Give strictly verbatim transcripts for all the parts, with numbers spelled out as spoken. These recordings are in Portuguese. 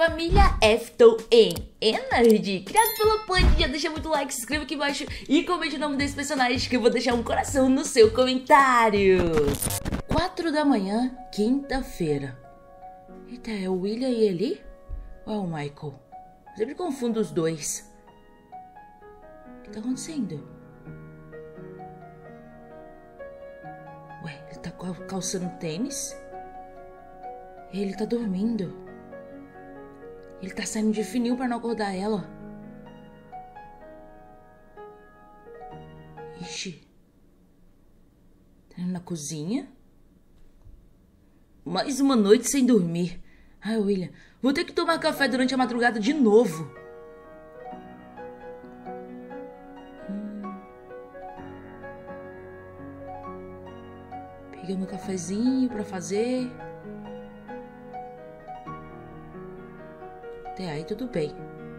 família Afton em Energy, criado pela Punk. Já deixa muito like, se inscreva aqui embaixo e comente o nome desse personagem, que eu vou deixar um coração no seu comentário. Quatro da manhã, quinta-feira. Eita, é o William e ele? Ou é o Michael? Sempre confundo os dois. O que tá acontecendo? Ué, ele tá calçando tênis? Ele tá dormindo. Ele tá saindo de fininho pra não acordar ela. Ixi. Tá indo na cozinha? Mais uma noite sem dormir. Ai, William, vou ter que tomar café durante a madrugada de novo. Hum. Peguei meu cafezinho pra fazer. Até aí tudo bem.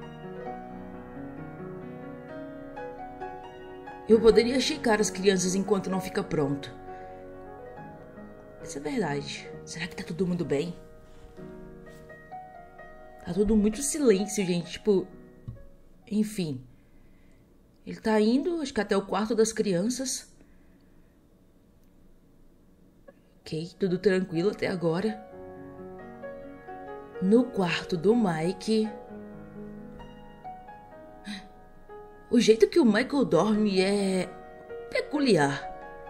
Eu poderia checar as crianças enquanto não fica pronto. Isso é verdade. Será que tá todo mundo bem? Tá tudo muito silêncio, gente. Tipo... Enfim. Ele tá indo, acho que até o quarto das crianças. Ok, tudo tranquilo até agora. No quarto do Mike... O jeito que o Michael dorme é... peculiar.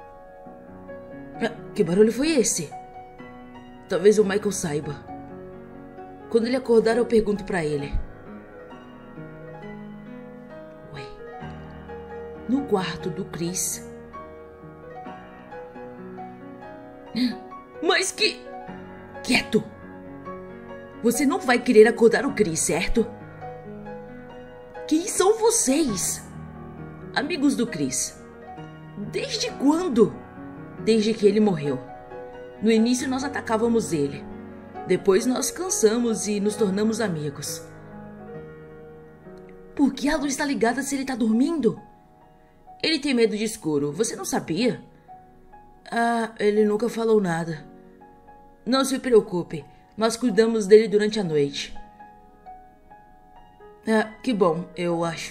Ah, que barulho foi esse? Talvez o Michael saiba. Quando ele acordar, eu pergunto pra ele. Ué... No quarto do Chris... Mas que... Quieto! Você não vai querer acordar o Chris, certo? Quem são vocês? Amigos do Chris. Desde quando? Desde que ele morreu. No início nós atacávamos ele. Depois nós cansamos e nos tornamos amigos. Por que a luz está ligada se ele está dormindo? Ele tem medo de escuro, você não sabia? Ah, ele nunca falou nada. Não se preocupe. Nós cuidamos dele durante a noite. Ah, que bom, eu acho.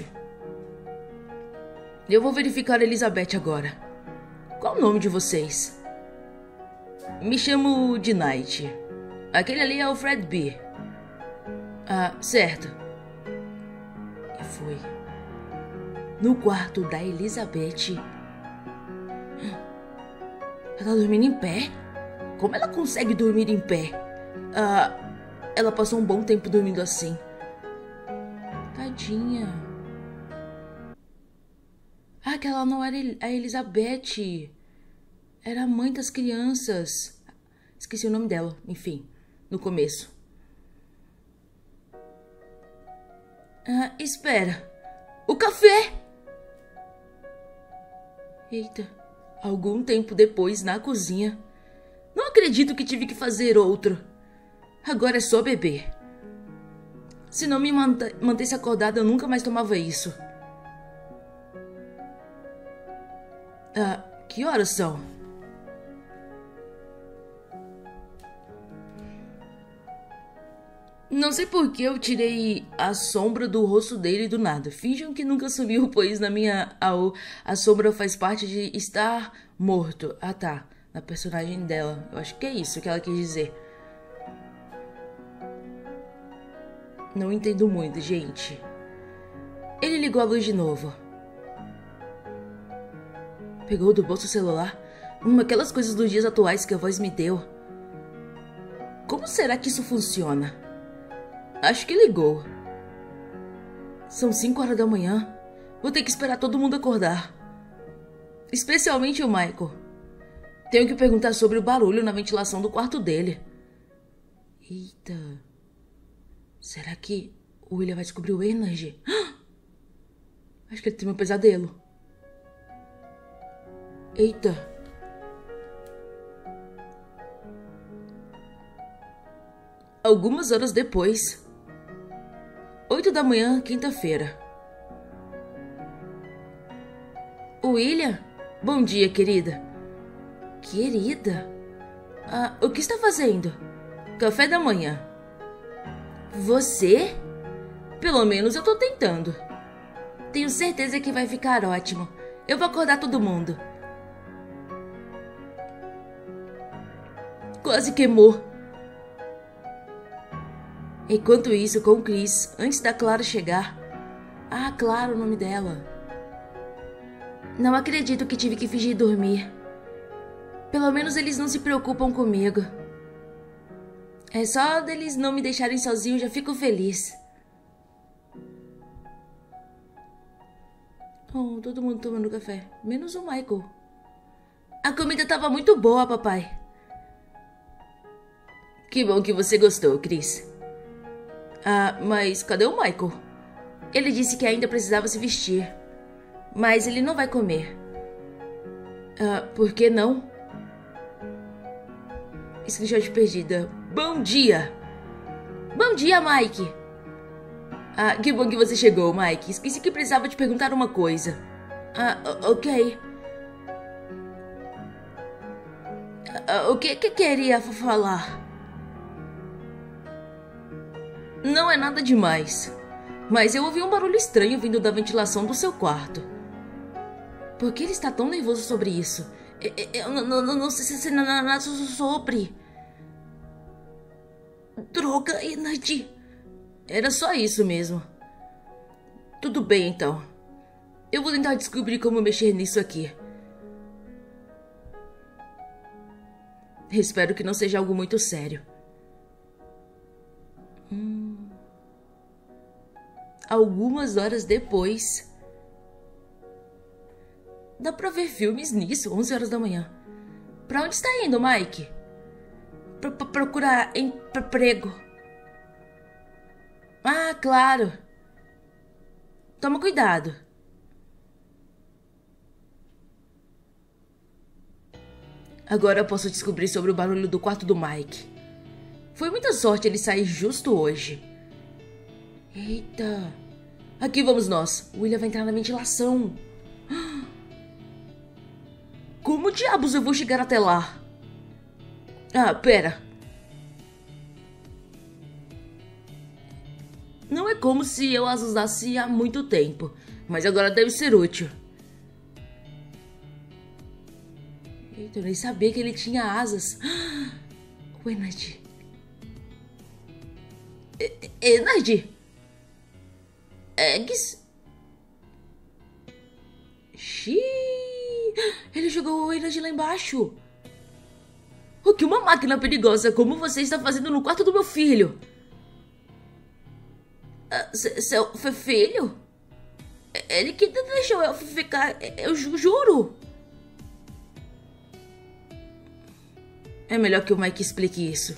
Eu vou verificar a Elizabeth agora. Qual o nome de vocês? Me chamo de Knight. Aquele ali é o Fred B. Ah, certo. E foi. No quarto da Elizabeth. Ela tá dormindo em pé? Como ela consegue dormir em pé? Ah, ela passou um bom tempo dormindo assim. Tadinha. Ah, aquela não era a Elizabeth. Era a mãe das crianças. Esqueci o nome dela, enfim, no começo. Ah, espera. O café! Eita, algum tempo depois, na cozinha. Não acredito que tive que fazer outro. Agora é só beber. Se não me mantesse acordada, eu nunca mais tomava isso. Ah, que horas são? Não sei por que eu tirei a sombra do rosto dele do nada. Finjam que nunca sumiu, pois na minha A O a sombra faz parte de estar morto. Ah tá, na personagem dela. Eu acho que é isso que ela quis dizer. Não entendo muito, gente. Ele ligou a luz de novo. Pegou do bolso o celular. Uma daquelas coisas dos dias atuais que a voz me deu. Como será que isso funciona? Acho que ligou. São cinco horas da manhã. Vou ter que esperar todo mundo acordar. Especialmente o Michael. Tenho que perguntar sobre o barulho na ventilação do quarto dele. Eita... Será que o William vai descobrir o Energy? Acho que ele teve um pesadelo. Eita. Algumas horas depois. Oito da manhã, quinta-feira. William? Bom dia, querida. Querida? Ah, o que está fazendo? Café da manhã. Você? Pelo menos eu tô tentando. Tenho certeza que vai ficar ótimo. Eu vou acordar todo mundo. Quase queimou. Enquanto isso, com Chris, antes da Clara chegar... Ah, claro, o nome dela. Não acredito que tive que fingir dormir. Pelo menos eles não se preocupam comigo. É só deles não me deixarem sozinho, já fico feliz. Oh, todo mundo tomando café, menos o Michael. A comida estava muito boa, papai. Que bom que você gostou, Chris. Ah, mas cadê o Michael? Ele disse que ainda precisava se vestir. Mas ele não vai comer. Ah, por que não? Screenshot perdida. Bom dia! Bom dia, Mike! Ah, que bom que você chegou, Mike. Esqueci que precisava te perguntar uma coisa. Ah, ok. Ah, o que que queria falar? Não é nada demais. Mas eu ouvi um barulho estranho vindo da ventilação do seu quarto. Por que ele está tão nervoso sobre isso? Eu não, não, não sei se é nada sobre... Droga, Energy. Era só isso mesmo. Tudo bem, então. Eu vou tentar descobrir como mexer nisso aqui. Espero que não seja algo muito sério. Hum... Algumas horas depois... Dá pra ver filmes nisso, onze horas da manhã. Pra onde está indo, Mike? Pro- pro- procurar emprego. Ah, claro. Toma cuidado. Agora eu posso descobrir sobre o barulho do quarto do Mike. Foi muita sorte ele sair justo hoje. Eita. Aqui vamos nós. O William vai entrar na ventilação. Como diabos eu vou chegar até lá? Ah, pera. Não é como se eu as usasse há muito tempo, mas agora deve ser útil. Eita, eu nem sabia que ele tinha asas. O Energy. E- Energy? Eggs? Xiii. Ele jogou o Energy lá embaixo. O que uma máquina perigosa como você está fazendo no quarto do meu filho? Ah, se- seu f- filho? Ele que deixou eu ficar, eu ju- juro. É melhor que o Mike explique isso.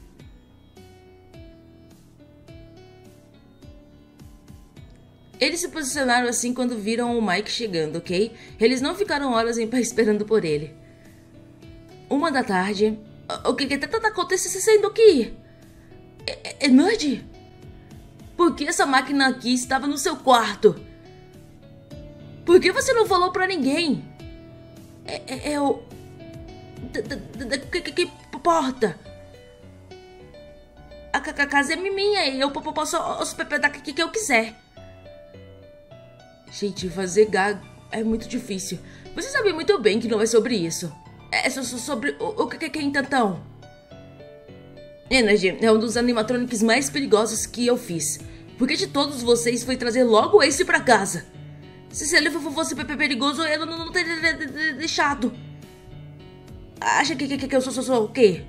Eles se posicionaram assim quando viram o Mike chegando, ok? Eles não ficaram horas em pé esperando por ele. Uma da tarde... O que que tá tá acontecendo aqui? É, é Nerd? Por que essa máquina aqui estava no seu quarto? Por que você não falou pra ninguém? É, é, é o... Da, da, da, que, que, que porta? A, a, a casa é minha e eu po- po- posso hospedar o que, que eu quiser. Gente, fazer gag é muito difícil. Você sabe muito bem que não é sobre isso. É só só sobre o, o que, que é então? Energy é um dos animatronics mais perigosos que eu fiz. Porque de todos vocês foi trazer logo esse pra casa. Se, se ele fosse perigoso, eu não, não teria deixado. Acha que, que, que eu sou, sou, sou o quê?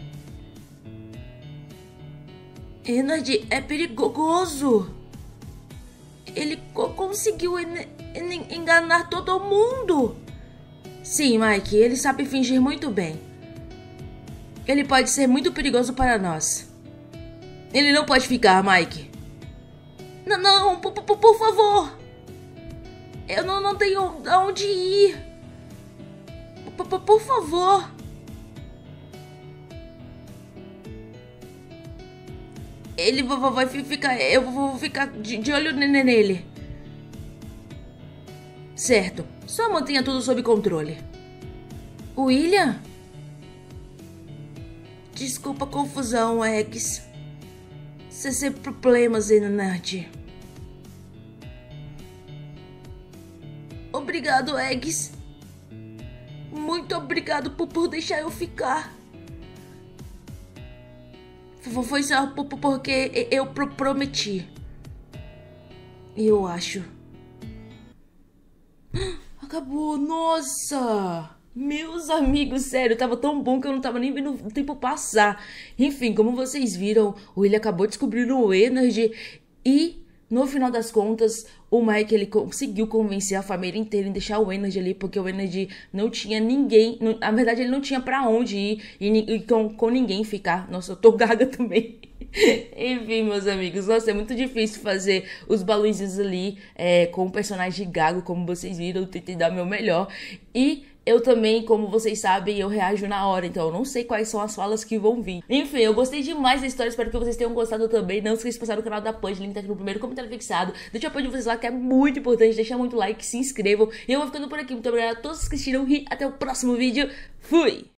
Energy é perigoso. Ele co conseguiu en en enganar todo mundo. Sim, Mike, ele sabe fingir muito bem. Ele pode ser muito perigoso para nós. Ele não pode ficar, Mike. Não, não, por, por, por favor. Eu não, não tenho aonde ir. Por, por, por favor. Ele vai ficar... Eu vou ficar de, de olho nele. Certo. Só mantenha tudo sob controle. William? Desculpa a confusão, Eggs. sem problemas, Enanard. Obrigado, Eggs. Muito obrigado por, por deixar eu ficar. Foi só porque eu prometi. Eu acho. Acabou, nossa! Meus amigos, sério, tava tão bom que eu não tava nem vendo o tempo passar. Enfim, como vocês viram, o William acabou descobrindo o Energy e, no final das contas, o Mike, ele conseguiu convencer a família inteira em deixar o Energy ali, porque o Energy não tinha ninguém, não, na verdade ele não tinha pra onde ir e, e com, com ninguém ficar. Nossa, eu tô gaga também. Enfim, meus amigos, nossa, é muito difícil fazer os balõezinhos ali é, com o personagem gago, como vocês viram, eu tentei dar o meu melhor. E eu também, como vocês sabem, eu reajo na hora, então eu não sei quais são as falas que vão vir. Enfim, eu gostei demais da história, espero que vocês tenham gostado também. Não esqueça de passar no canal da Punch, link tá aqui no primeiro comentário fixado. Deixa o apoio de vocês lá, que é muito importante, deixa muito like, se inscrevam. E eu vou ficando por aqui, muito obrigada a todos que assistiram e até o próximo vídeo. Fui!